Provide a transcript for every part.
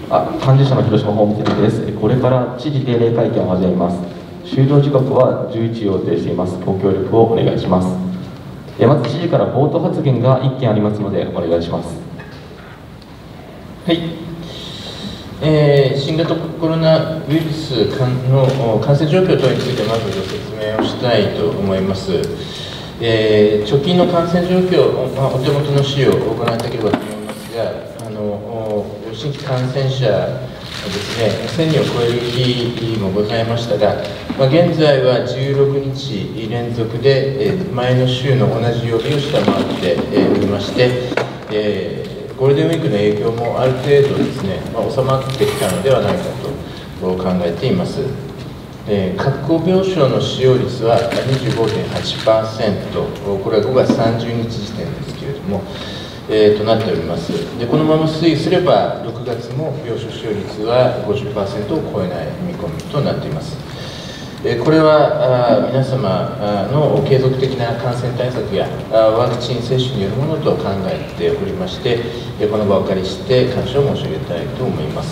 幹事社の広島法務局です。これから知事定例会見を始めます。終了時刻は11時を予定しています。ご協力をお願いします。まず知事から冒頭発言が1件ありますのでお願いします。 はい、新型コロナウイルスの感染状況等についてまずご説明をしたいと思います。直近の感染状況、お手元の資料をご覧いただければと思いますが、新規感染者ですね、1000人を超える日もございましたが、現在は16日連続で前の週の同じ曜日を下回っておりまして、ゴールデンウィークの影響もある程度ですね、収まってきたのではないかと考えています。確保病床の使用率は 25.8%、これは5月30日時点ですけれども、となっております。で、このまま推移すれば、6月も病床使用率は 50% を超えない見込みとなっています。これは皆様の継続的な感染対策やワクチン接種によるものと考えておりまして、この場をお借りして感謝を申し上げたいと思います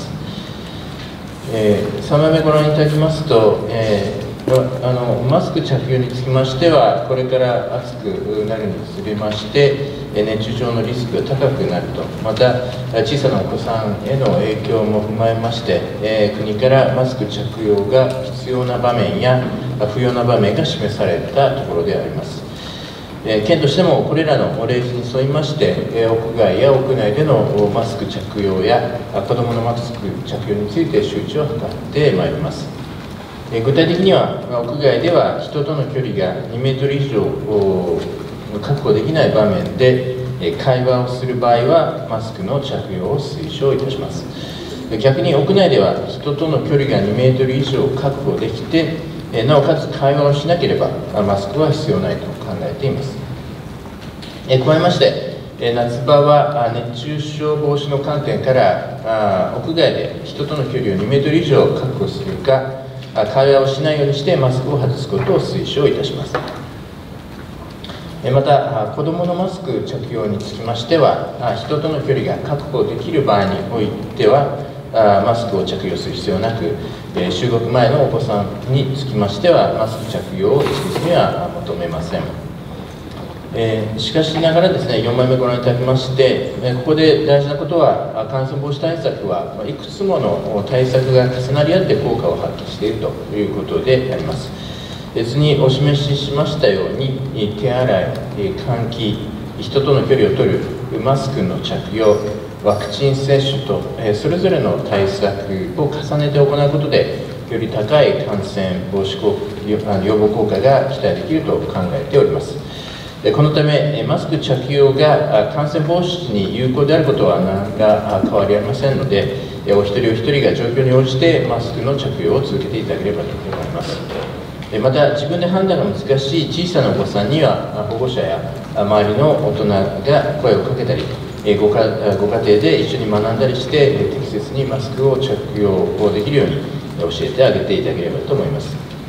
。3枚目ご覧いただきますと、マスク着用につきましては、これから暑くなるにつれまして、熱中症のリスクが高くなると、また小さなお子さんへの影響も踏まえまして、国からマスク着用が必要な場面や不要な場面が示されたところであります。県としてもこれらの例示に沿いまして、屋外や屋内でのマスク着用や子どものマスク着用について周知を図ってまいります。具体的には、屋外では人との距離が2メートル以上確保できない場面で会話をする場合はマスクの着用を推奨いたします。逆に屋内では人との距離が2メートル以上確保できて、なおかつ会話をしなければマスクは必要ないと考えています。加えまして、夏場は熱中症防止の観点から屋外で人との距離を2メートル以上確保するか、会話をしないようにしてマスクを外すことを推奨いたします。また、子どものマスク着用につきましては、人との距離が確保できる場合においては、マスクを着用する必要なく、就学前のお子さんにつきましては、マスク着用を一律には求めません。しかしながらですね、4枚目ご覧いただきまして、ここで大事なことは、感染防止対策はいくつもの対策が重なり合って効果を発揮しているということであります。図にお示ししましたように、手洗い、換気、人との距離を取る、マスクの着用、ワクチン接種と、それぞれの対策を重ねて行うことで、より高い感染防止予防効果が期待できると考えております。このため、マスク着用が感染防止に有効であることは何ら変わりありませんので、お一人お一人が状況に応じてマスクの着用を続けていただければと思います。また、自分で判断が難しい小さなお子さんには、保護者や周りの大人が声をかけたり、ご家庭で一緒に学んだりして、適切にマスクを着用できるように教えてあげていただければと思います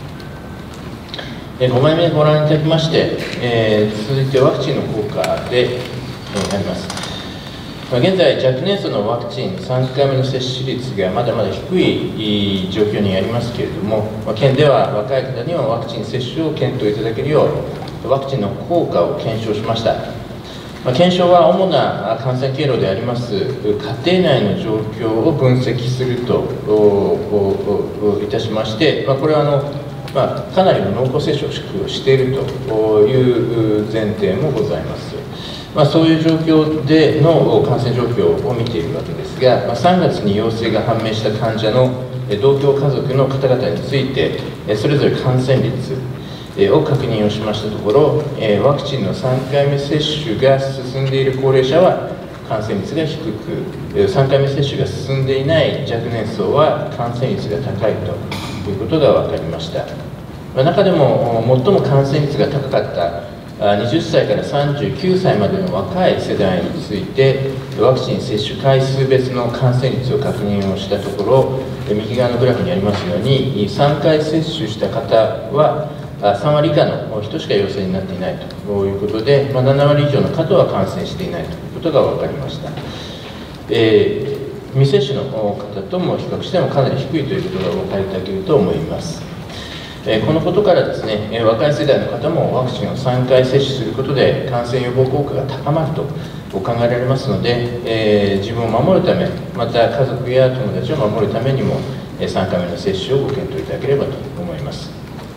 。5枚目ご覧いただきまして、続いてワクチンの効果であります。現在、若年層のワクチン3回目の接種率がまだまだ低い状況にありますけれども、県では若い方にはワクチン接種を検討いただけるよう、ワクチンの効果を検証しました。検証は主な感染経路であります家庭内の状況を分析するといたしまして、これはかなりの濃厚接触をしているという前提もございます。そういう状況での感染状況を見ているわけですが、3月に陽性が判明した患者の同居家族の方々について、それぞれ感染率を確認をしましたところ、ワクチンの3回目接種が進んでいる高齢者は感染率が低く、3回目接種が進んでいない若年層は感染率が高いということが分かりました。中でも最も感染率が高かった20歳から39歳までの若い世代について、ワクチン接種回数別の感染率を確認をしたところ、右側のグラフにありますように、3回接種した方は3割以下の人しか陽性になっていないということで、7割以上の方は感染していないということが分かりました。 未接種の方とも比較してもかなり低いということがお分かりいただけると思います。このことからですね、若い世代の方もワクチンを3回接種することで感染予防効果が高まると考えられますので、自分を守るため、また家族や友達を守るためにも、3回目の接種をご検討いただければと思います。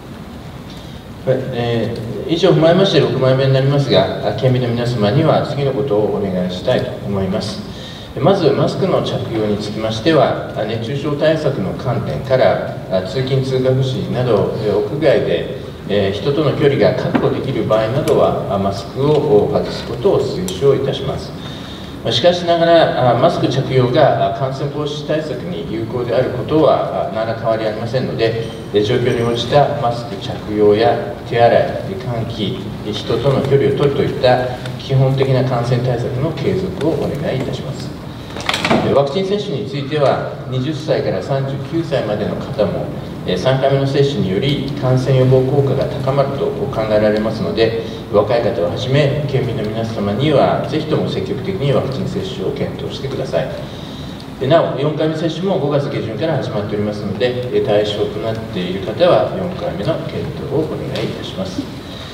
以上を踏まえまして6枚目になりますが、県民の皆様には次のことをお願いしたいと思います。まず、マスクの着用につきましては、熱中症対策の観点から、通勤・通学時など、屋外で人との距離が確保できる場合などは、マスクを外すことを推奨いたします。しかしながら、マスク着用が感染防止対策に有効であることは何ら変わりありませんので、状況に応じたマスク着用や手洗い、換気、人との距離を取るといった基本的な感染対策の継続をお願いいたします。ワクチン接種については、20歳から39歳までの方も、3回目の接種により感染予防効果が高まると考えられますので、若い方をはじめ、県民の皆様には、ぜひとも積極的にワクチン接種を検討してください。なお、4回目接種も5月下旬から始まっておりますので、対象となっている方は、4回目の検討をお願いいたします。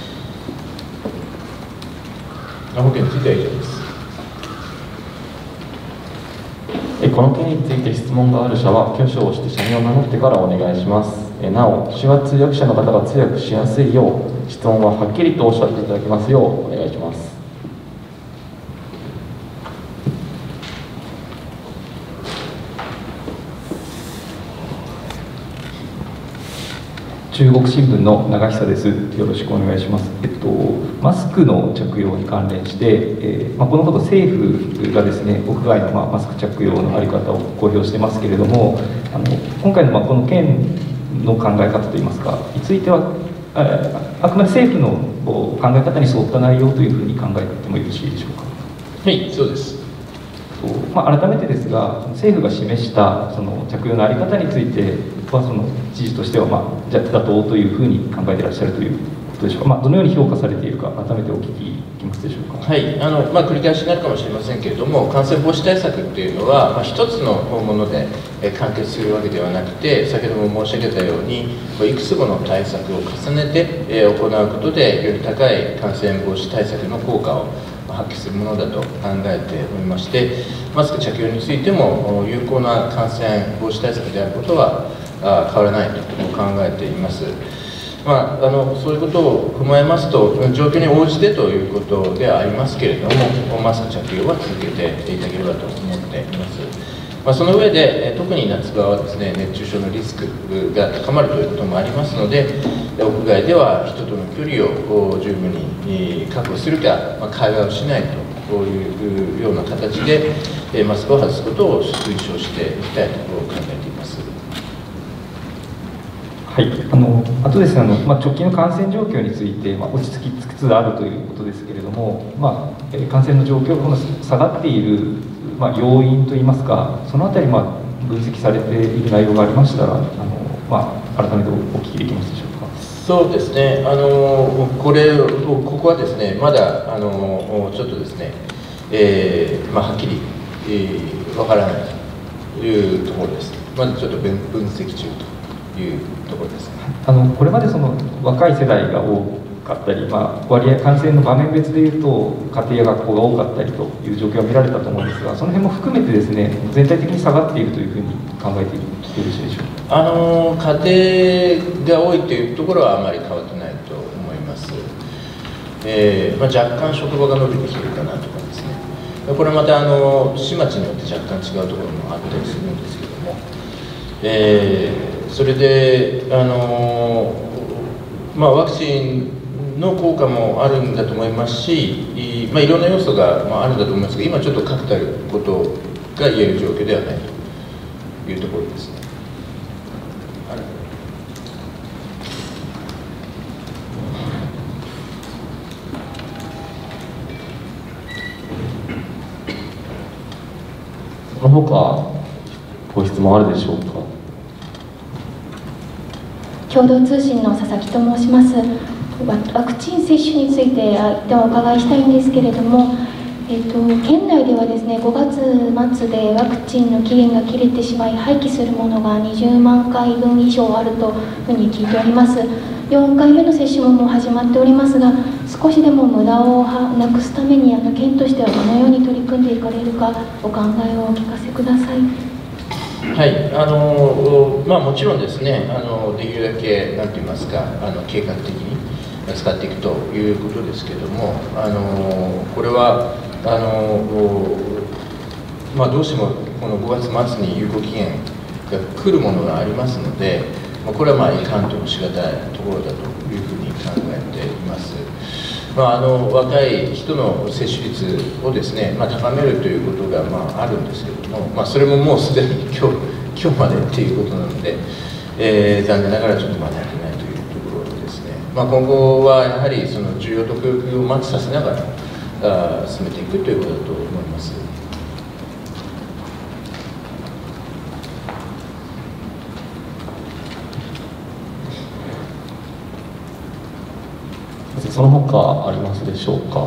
保険については以上です。 この件について質問がある者は挙手をして社名を名乗ってからお願いします。なお、手話通訳者の方が通訳しやすいよう質問ははっきりとおっしゃっていただきますようお願いします。 中国新聞の長久です。よろしくお願いします。マスクの着用に関連して、このほど政府がですね、屋外のマスク着用の在り方を公表してますけれども、今回のこの件の考え方といいますか、については、あくまで政府の考え方に沿った内容というふうに考えてもよろしいでしょうか。 はい、そうです。 改めてですが、政府が示したその着用の在り方については、その知事としては妥当というふうに考えていらっしゃるということでしょうか。どのように評価されているか、改めてお聞きできますでしょうか。 はい、繰り返しになるかもしれませんけれども、感染防止対策というのは、一つのもので完結するわけではなくて、先ほども申し上げたように、いくつもの対策を重ねて行うことで、より高い感染防止対策の効果を発揮するものだと考えておりまして、マスク着用についても有効な感染防止対策であることは変わらないと考えています。そういうことを踏まえますと、状況に応じてということではありますけれども、マスク着用は続けていただければと思っています。その上で、特に夏場はですね、熱中症のリスクが高まるということもありますので、屋外では人との距離を十分に確保するか、会話をしないというような形で、マスクを外すことを推奨していきたいと考えています。 はい、あとですね、直近の感染状況について、落ち着きつつあるということですけれども、感染の状況が下がっている、要因といいますか、そのあたり、分析されている内容がありましたら、改めてお聞きできますでしょうか。 そうですね、ここはですね、まだちょっとですね、はっきりわからないというところです。まだちょっと分析中というところです。 これまでその若い世代が多かったり、割合感染の場面別でいうと家庭や学校が多かったりという状況が見られたと思うんですが、その辺も含めてですね、全体的に下がっているというふうに考えてよろしいでしょうか。 家庭が多いというところはあまり変わってないと思います。若干職場が伸びてきているかなとかですね、これはまた市町によって若干違うところもあったりするんですけども、それでワクチンの効果もあるんだと思いますし、いろんな要素があるんだと思いますが、今ちょっと確たることが言える状況ではないというところですね。 その他ご質問あるでしょうか。 共同通信の佐々木と申します。ワクチン接種について一点お伺いしたいんですけれども、 県内ではですね、5月末でワクチンの期限が切れてしまい、廃棄するものが20万回分以上あるというふうに聞いております。4回目の接種ももう始まっておりますが、少しでも無駄をなくすために、県としてはどのように取り組んでいかれるか、お考えをお聞かせください。 はい、もちろんですね、できるだけ、なんて言いますか、計画的に使っていくということですけれども、これはどうしてもこの5月末に有効期限が来るものがありますので、これはいかんともしがたいところだというふうに考えています。若い人の接種率をですね、高めるということがあるんですけれども、それももうすでに今日までっていうことなので、残念ながらちょっとまだやってないというところですね。今後はやはりその需要と供給をマッチさせながら進めていくということだと思います。 その他ありますでしょうか。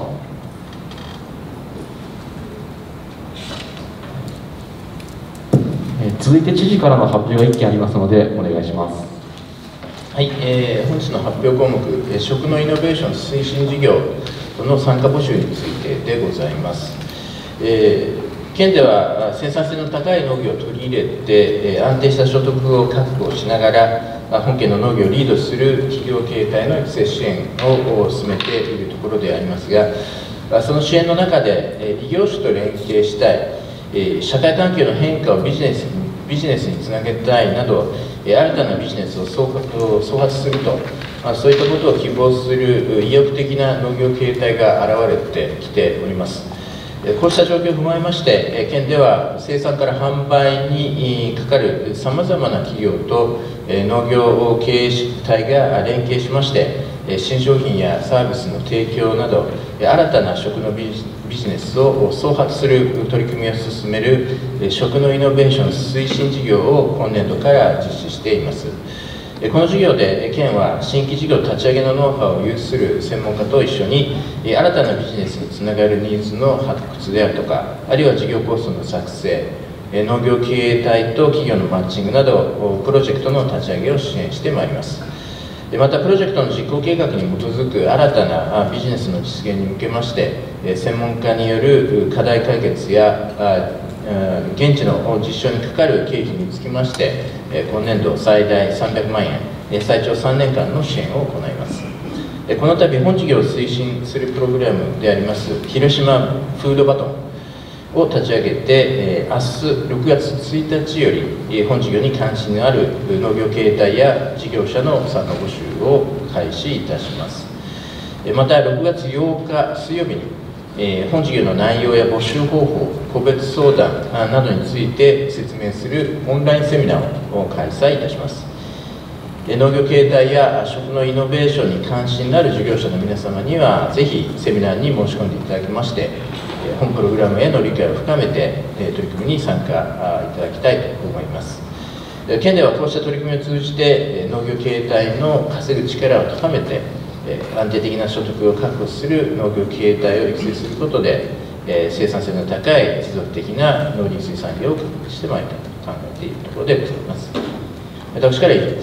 続いて知事からの発表が1件ありますのでお願いします。 はい、本日の発表項目、食のイノベーション推進事業の参加募集についてでございます。県では生産性の高い農業を取り入れて、安定した所得を確保しながら、本県の農業をリードする企業経営体の育成支援を進めているところでありますが、その支援の中で、異業種と連携したい、社会環境の変化をビジネスにつなげたいなど、新たなビジネスを創発すると、そういったことを希望する意欲的な農業経営体が現れてきております。こうした状況を踏まえまして、県では生産から販売にかかるさまざまな企業と農業経営体が連携しまして、新商品やサービスの提供など、新たな食のビジネスを創発する取り組みを進める食のイノベーション推進事業を今年度から実施しています。この事業で県は新規事業立ち上げのノウハウを有する専門家と一緒に新たなビジネスにつながるニーズの発掘であるとか、あるいは事業構想の作成、農業経営体と企業のマッチングなどプロジェクトの立ち上げを支援してまいります。またプロジェクトの実行計画に基づく新たなビジネスの実現に向けまして、専門家による課題解決や現地の実証にかかる経費につきまして、今年度最大300万円、最長3年間の支援を行います。この度、本事業を推進するプログラムであります、広島フードバトンを立ち上げて、明日6月1日より、本事業に関心のある農業経営体や事業者の参加募集を開始いたします。また、6月8日水曜日に、本事業の内容や募集方法、個別相談などについて説明するオンラインセミナーを開催いたします。農業経営体や食のイノベーションに関心のある事業者の皆様には、ぜひセミナーに申し込んでいただきまして、本プログラムへの理解を深めて、取り組みに参加いただきたいと思います。県ではこうした取り組みを通じて、農業経営体の稼ぐ力を高めて、安定的な所得を確保する農業経営体を育成することで、生産性の高い持続的な農林水産業を確立してまいりたいと考えているところでございます。私から以上です。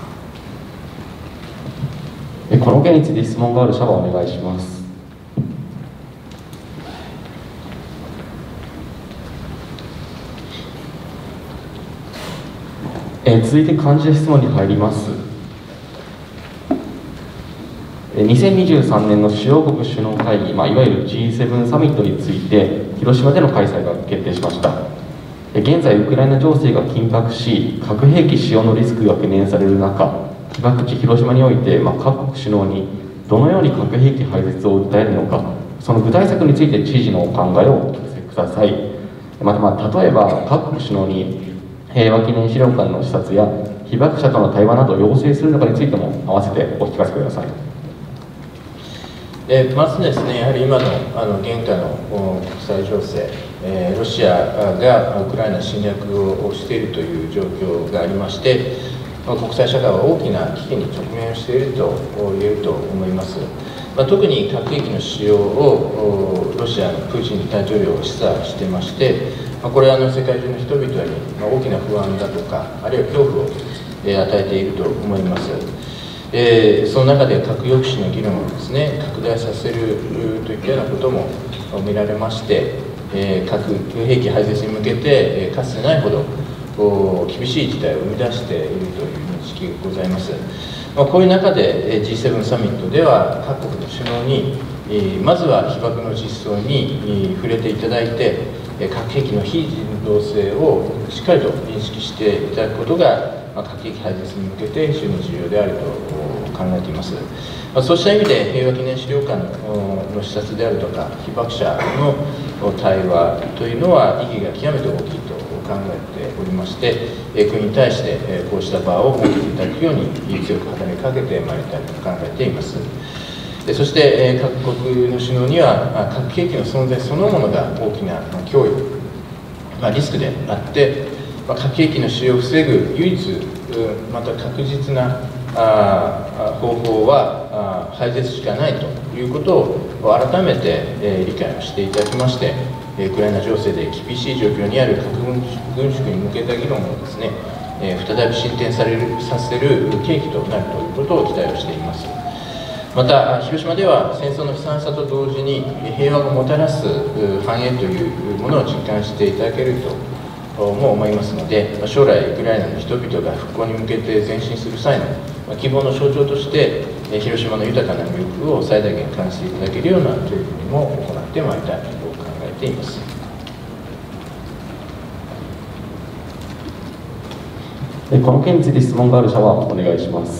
この件について質問がある者はお願いします。続いて幹事質問に入ります。2023年の主要国首脳会議、いわゆる G7 サミットについて広島での開催が決定しました。現在ウクライナ情勢が緊迫し、核兵器使用のリスクが懸念される中、被爆地広島において、各国首脳にどのように核兵器廃絶を訴えるのか、その具体策について知事のお考えをお聞かせください。また、例えば各国首脳に平和記念資料館の視察や被爆者との対話などを要請するのかについても合わせてお聞かせください。 まずですね、やはり今の現下の国際情勢、ロシアがウクライナ侵略をしているという状況がありまして、国際社会は大きな危機に直面していると言えると思います。 特に核兵器の使用をロシアのプーチン大統領は示唆してまして、これは世界中の人々に大きな不安だとか、あるいは恐怖を与えていると思います。その中で核抑止の議論をですね、拡大させるといったようなことも見られまして、核兵器廃絶に向けて、かつてないほど厳しい事態を生み出しているという認識がございます。こういう中で G7 サミットでは各国の首脳にまずは被爆の実相に触れていただいて、核兵器の非人道性をしっかりと認識していただくことが核兵器廃絶に向けて非常に重要であると考えています。そうした意味で平和記念資料館の視察であるとか被爆者の対話というのは意義が極めて大きいと考えておりまして、国に対してこうした場を設けていただくように強く働きかけてまいりたいと考えています。そして各国の首脳には核兵器の存在そのものが大きな脅威、リスクであって、核兵器の使用を防ぐ唯一また確実な方法は廃絶しかないということを改めて理解をしていただきまして、ウクライナ情勢で厳しい状況にある核軍縮に向けた議論をですね、再び進展させる契機となるということを期待をしています。また広島では戦争の悲惨さと同時に平和がもたらす繁栄というものを実感していただけるとも思いますので、将来ウクライナの人々が復興に向けて前進する際の希望の象徴として広島の豊かな魅力を最大限感じていただけるような取り組みも行ってまいりたいと考えています。 この件について質問がある者はお願いします。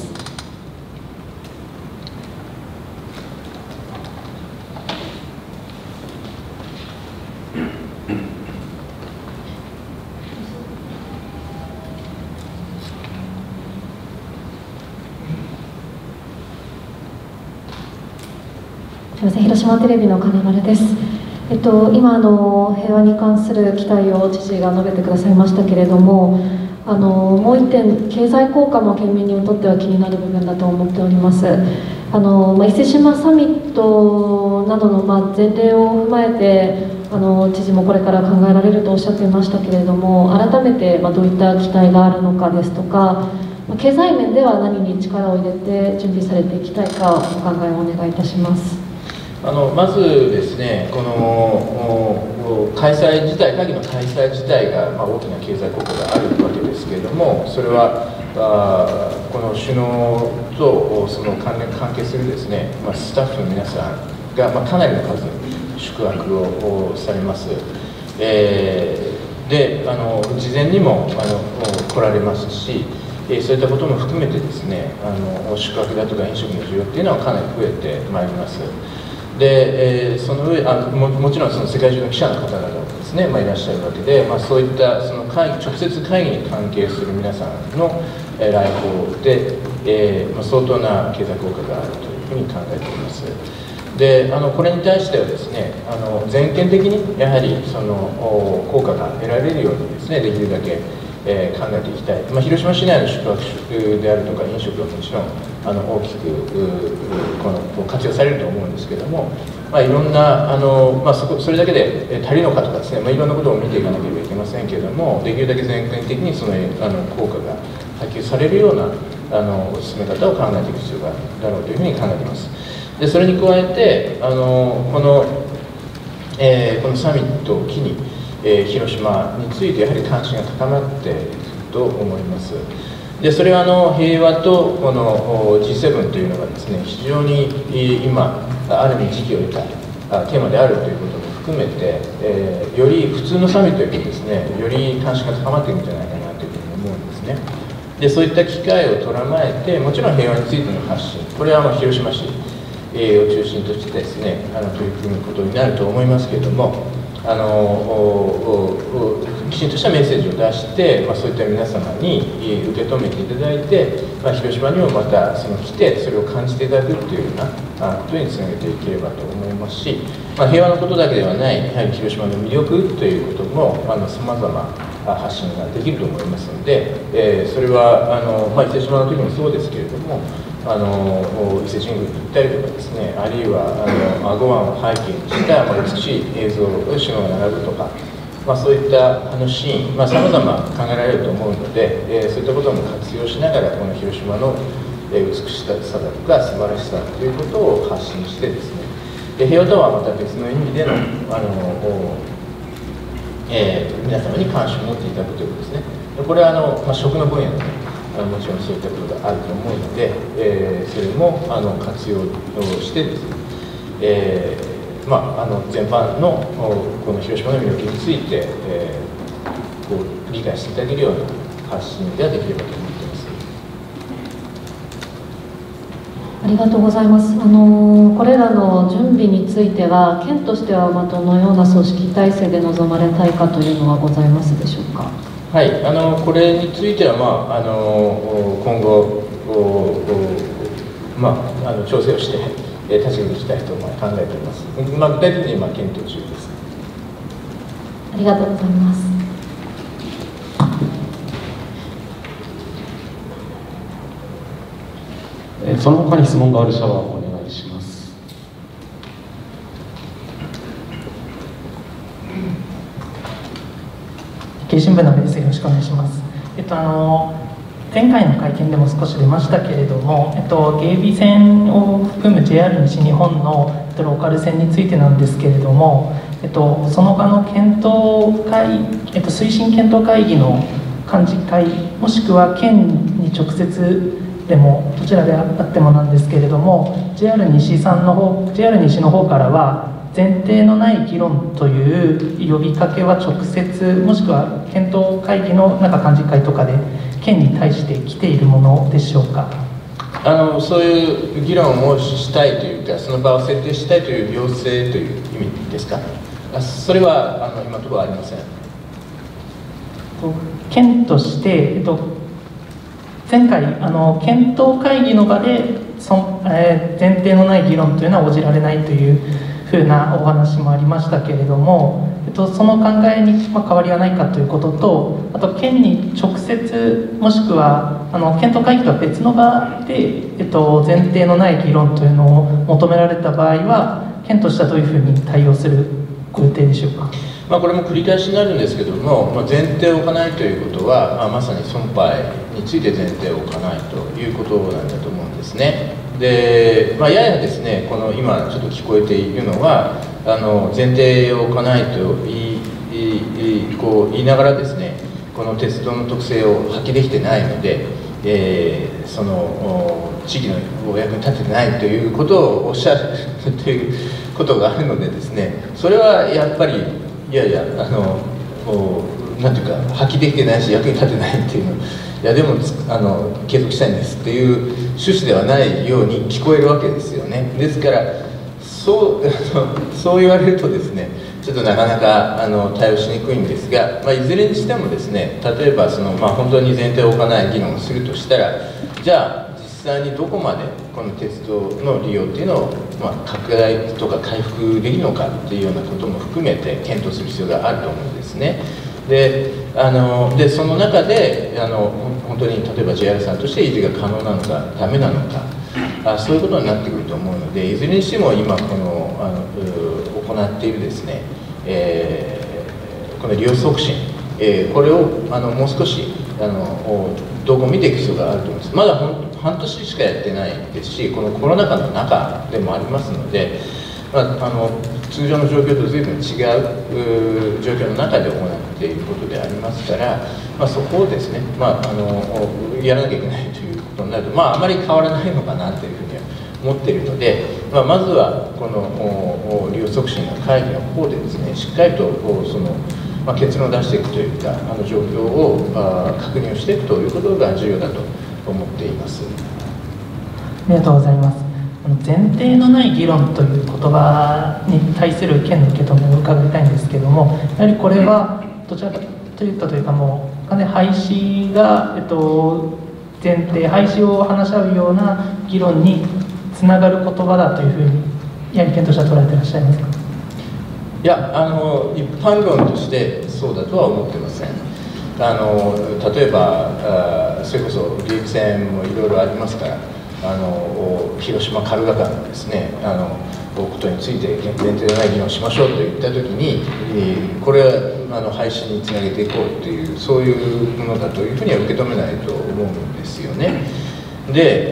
広島テレビの金丸です。今平和に関する期待を知事が述べてくださいましたけれども、もう一点経済効果も県民にとっては気になる部分だと思っております。伊勢志摩サミットなどの前例を踏まえて知事もこれから考えられるとおっしゃっていましたけれども、改めてどういった期待があるのかですとか、経済面では何に力を入れて準備されていきたいかお考えをお願いいたします。 まずですね、この会議の開催自体が大きな経済効果があるわけですけれども、それはこの首脳とその関係するですね、スタッフの皆さんがかなりの数宿泊をされます。で事前にも来られますし、そういったことも含めてですね、宿泊だとか飲食の需要っていうのはかなり増えてまいります。でその上もちろんその世界中の記者の方々もですね、いらっしゃるわけで、そういったその直接会議に関係する皆さんの来訪で、相当な経済効果があるというふうに考えています。でこれに対してはですね、全県的にやはりその効果が得られるようにですね、できるだけ考えていきたい。広島市内の宿泊であるとか飲食はもちろん大きく活用されると思うんですけども、いろんなそれだけで足りるのかとかですね、いろんなことを見ていかなければいけませんけれども、できるだけ全国的にその効果が波及されるような進め方を考えていく必要があるだろうというふうに考えています。でそれに加えてこのサミットを機に広島についてやはり関心が高まっていくと思います。でそれは平和とこの G7 というのがですね、非常に今ある意味時期を得たテーマであるということも含めて、より普通のサミットよりですね、より関心が高まっているんじゃないかなというふうに思うんですね。でそういった機会を捉まえて、もちろん平和についての発信、これは広島市を中心としてですね、取り組むことになると思いますけれども、きちんとしたメッセージを出して、そういった皆様に受け止めていただいて、広島にもまた来てそれを感じていただくというようなことにつなげていければと思いますし、平和のことだけではないやはり広島の魅力ということもさまざま発信ができると思いますので、それは伊勢志摩の時もそうですけれども、 伊勢神宮に行ったりとかですね、あるいは阿護湾を背景にした美しい映像を首脳が並ぶとか、そういったシーン、さまざま考えられると思うので、そういったことも活用しながら、この広島の美しさだとか素晴らしさということを発信してですね、平和とはまた別の意味での皆様に関心を持っていただくということですね。これは食の分野で、もちろんそういったことがあると思うので、それも活用してですね、全般のこの広島の魅力について、理解していただけるような発信ができればと思っています。 ありがとうございます。これらの準備については、県としてはどのような組織体制で臨まれたいかというのはございますでしょうか。 はい、これについては、今後調整をして立ち上げていきたいと考えております。具体的に今検討中です。 ありがとうございます。 その他に質問がある者はお願いします。 日経新聞の阿部です。よろしくお願いします。前回の会見でも少し出ましたけれども、芸備線を含む JR 西日本のローカル線についてなんですけれども、その他の検討会、推進検討会議の幹事会、もしくは県に直接でもどちらであってもなんですけれども、 JR 西の方からは前提のない議論という呼びかけは直接、もしくは検討会議の幹事会とかで県に対して来ているものでしょうか。 そういう議論をしたいというか、その場を設定したいという要請という意味ですか。それは今のところありません。 県として、前回検討会議の場で前提のない議論というのは応じられないというふうなお話もありましたけれども、その考えに変わりはないかということと、あと県に直接、もしくは検討会議とは別の場で、前提のない議論というのを求められた場合は、県としてはどういうふうに対応するご予定でしょうか。 これも繰り返しになるんですけども、前提を置かないということは、まさに損害について前提を置かないということなんだと思うんですね。で、ややですね、この今ちょっと聞こえているのは、前提を置かないと言いながらですね、この鉄道の特性を発揮できてないので、その地域のお役に立ててないということをおっしゃるということがあるのでですね、それはやっぱりなんていうか発揮できてないし役に立てないっていうの、でも継続したいんですっていう趣旨ではないように聞こえるわけですよね。ですからそう言われるとですね、ちょっとなかなか対応しにくいんですが、いずれにしてもですね、例えば本当に前提を置かない議論をするとしたら、じゃあ実際にどこまでこの鉄道の利用っていうのを、拡大とか回復できるのかっていうようなことも含めて検討する必要があると思うんですね。でその中で本当に例えば JR さんとして維持が可能なのかダメなのか、そういうことになってくると思うので、いずれにしても今行っているですね、この利用促進、これをもう少し動向を見ていく必要があると思います。まだ半年しかやってないですし、このコロナ禍の中でもありますので、通常の状況と随分違う状況の中で行っていることでありますから、そこをですね、やらなきゃいけないということになると、あまり変わらないのかなというふうには思っているので、まずはこの利用促進の会議の方でですね、しっかりと結論を出していくというか、状況を確認をしていくということが重要だと思っています。 ありがとうございます。前提のない議論という言葉に対する県の受け止めを伺いたいんですけれども、やはりこれはどちらかというかもう完全に廃止が、前提、廃止を話し合うような議論につながる言葉だというふうにやはり県としては捉えていらっしゃいますか。 いや、一般論としてそうだとは思ってません。例えばそれこそ芸備線もいろいろありますから、 広島カルガ間のですねことについて前提のない議論をしましょうと言ったときに、これは廃止につなげていこうという、そういうものだというふうには受け止めないと思うんですよね。で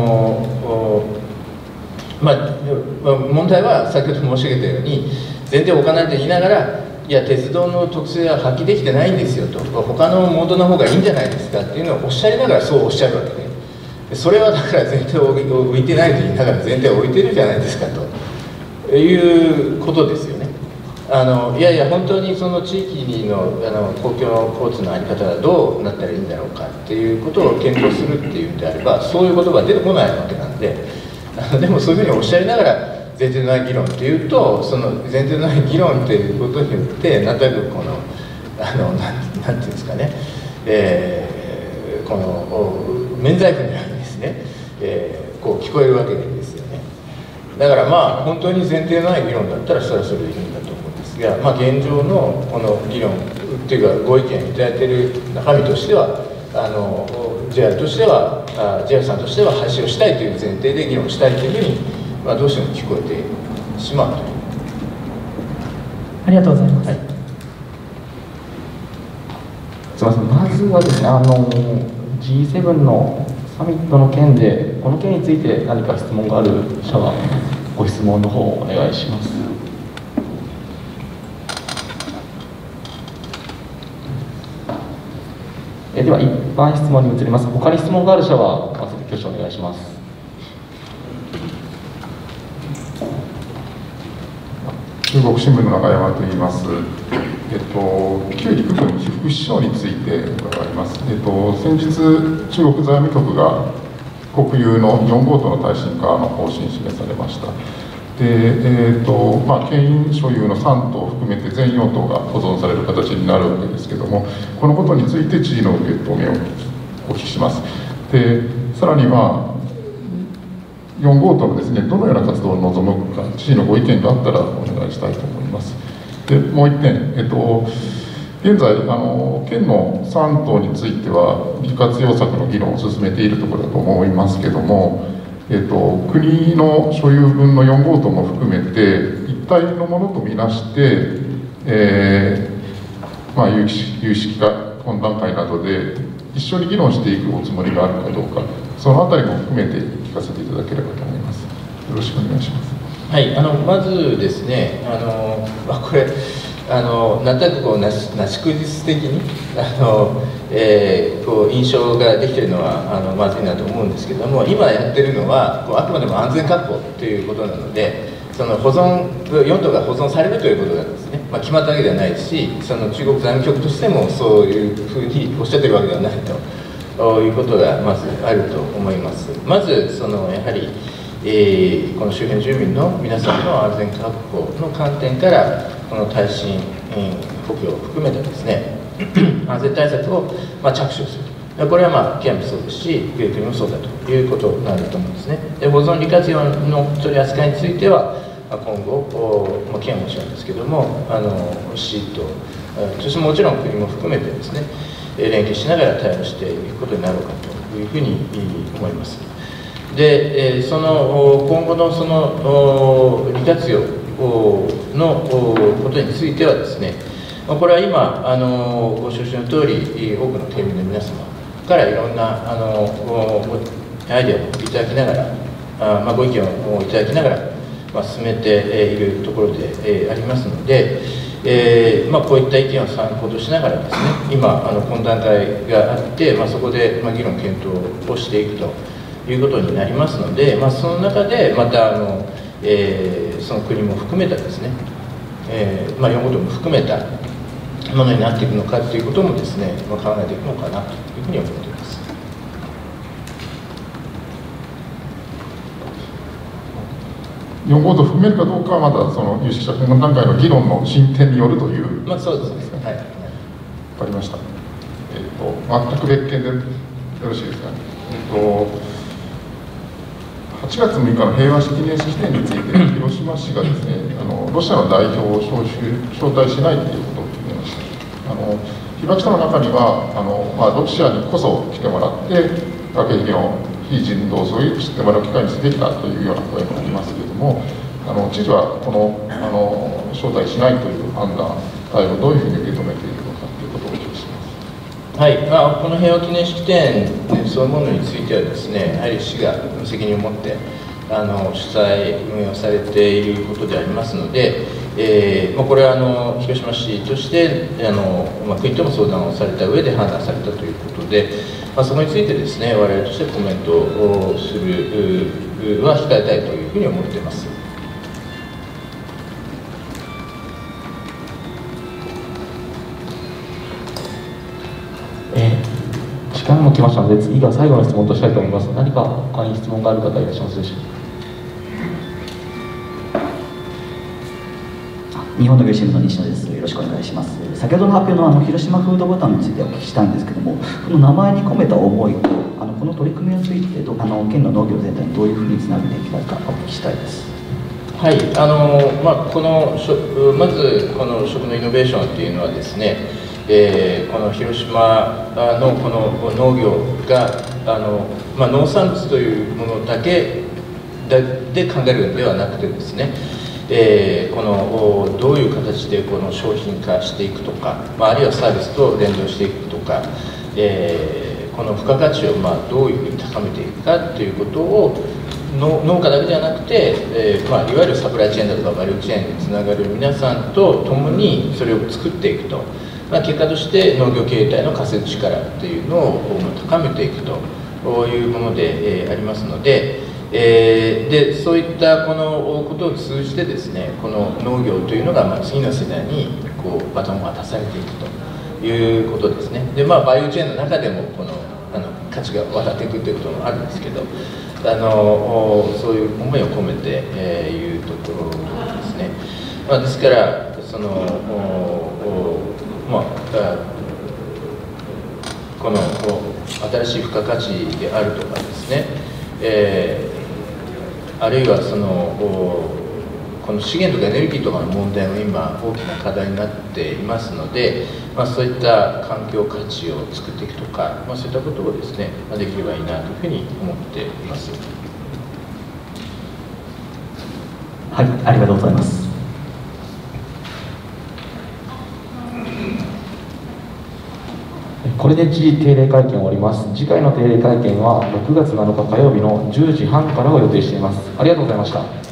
問題は先ほど申し上げたように前提を置かないと言いながら、いや鉄道の特性は発揮できてないんですよと、他のモードの方がいいんじゃないですかっていうのをおっしゃりながらそうおっしゃるわけで、それはだから前提を置いてないと言いながら前提を置いてるじゃないですかということですよね。いやいや本当にその地域の公共交通の在り方がどうなったらいいんだろうかっていうことを検討するっていうんであれば、そういうことが出てこないわけなんで、でもそういうふうにおっしゃりながら前提のない議論っていうと、その前提のない議論っていうことによってなんとなくこのなんていうんですかね、この免罪符のようにですね、こう聞こえるわけですよね。だから本当に前提のない議論だったらそれはそれでいいんだと思うんですが、現状のこの議論っていうかご意見いただいている中身としてはJR としてはJR さんとしては廃止をしたいという前提で議論したいというふうに、どうしても聞こえてしまうという。 ありがとうございます。 はい、すみません、まずはですね、G7 のサミットの件で、この件について何か質問がある者は、ご質問の方をお願いします。では、一般質問に移ります。他に質問がある者は、まず挙手お願いします。 中国新聞の中山と言います。旧陸軍副首相について伺います。先日、中国財務局が国有の4号棟の耐震化の方針を示されました。で、県員所有の3棟を含めて全4棟が保存される形になるわけですけれども、このことについて知事の受け止めをお聞きします。で、さらには4号棟のですね、どのような活動を望むか、知事のご意見があったらお願いしたいと思います。で、もう一点、現在県の3棟については利活用策の議論を進めているところだと思いますけども、国の所有分の4号棟も含めて一体のものとみなして、有識化懇談会などで一緒に議論していくおつもりがあるかどうか、そのあたりも含めて聞かせていただければと思います。よろしくお願いします。 はい、まずですね、これなんとなくこうなし崩し的にこう印象ができているのはまずいなと思うんですけれども、今やってるのはあくまでも安全確保ということなので、その4棟が保存されるということなんですね、決まったわけではないし、その中国財務局としてもそういうふうにおっしゃってるわけではないということがまずあると思います。まずやはりこの周辺住民の皆さんの安全確保の観点からこの耐震補強を含めたですね安全対策を着手する、これは県もそうですし国もそうだということなんだと思うんですね。で、保存利活用の取り扱いについては今後県はもちろんですけども市とそしてもちろん国も含めてですね連携しながら対応していくことになろうかというふうに思います。で、今後の利活用のことについてはですね、これは今ご承知の通り多くの県民の皆様からいろんなアイデアをいただきながら、ご意見をいただきながら、進めているところでありますので、こういった意見を参考としながらですね、今懇談会があって、そこで議論検討をしていくということになりますので、その中でまたその国も含めたですね、4号棟も含めたものになっていくのかということもですね、考えていくのかなというふうに思っています。 4号棟含めるかどうかはまだその有識者懇談会の議論の進展によるという、 そうですね。はい。 わかりました。全く別件でよろしいですか。8月6日の平和記念式典について、広島市がですね、ロシアの代表を招待しないということを決めました。被爆者の中にはロシアにこそ来てもらって、核兵器の非人道、そういう知ってもらう機会にすべきだというような声もありますけれども、知事はこの招待しないという判断、対応をどういうふうに受け止めているのかということをお聞きします。 はい、この平和記念式典そういうものについてはですね、やはり市が責任を持って主催運営をされていることでありますので、これは広島市として国とも相談をされた上で判断されたということで、そこについてですね、我々としてコメントをするは控えたいというふうに思っています。 時間も来ましたので、次が最後の質問としたいと思います。何か他に質問がある方いらっしゃいますでしょうか。 日本農業新聞の西野です。よろしくお願いします。先ほどの発表の広島フードボタンについてお聞きしたいんですけども、この名前に込めた思いとこの取り組みについて県の農業全体にどういうふうにつなげていきたいかお聞きしたいです。 はい、まずこの食のイノベーションというのはですね、この広島のこの農業が農産物というものだけで考えるのではなくてですね、このどういう形でこの商品化していくとか、あるいはサービスと連動していくとか、この付加価値をどういうふうに高めていくかということを農家だけではなくて、いわゆるサプライチェーンだとかバリューチェーンにつながる皆さんと共にそれを作っていくと、結果として農業経営体の稼ぐ力というのを高めていくというものでありますので、そういったこのことを通じてですね、この農業というのが次の世代にバトンを渡されていくということですね。でバリューチェーンの中でもこの価値が渡っていくということもあるんですけど、そういう思いを込めていうところですね。ですからこの新しい付加価値であるとかですね、あるいはこの資源とかエネルギーとかの問題も今大きな課題になっていますので、そういった環境価値を作っていくとか、そういったことをですねできればいいなというふうに思っています。 はい、ありがとうございます。 これで知事定例会見を終わります。次回の定例会見は6月7日火曜日の10時半からを予定しています。ありがとうございました。